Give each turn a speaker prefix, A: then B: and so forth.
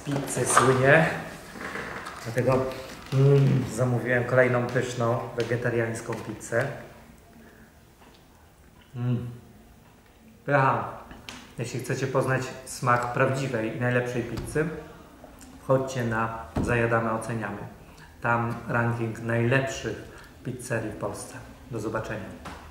A: pizzy słynie. Dlatego zamówiłem kolejną pyszną, wegetariańską pizzę. Pycha. Jeśli chcecie poznać smak prawdziwej i najlepszej pizzy, wchodźcie na Zajadamy, Oceniamy. Tam ranking najlepszych pizzerii w Polsce. Do zobaczenia.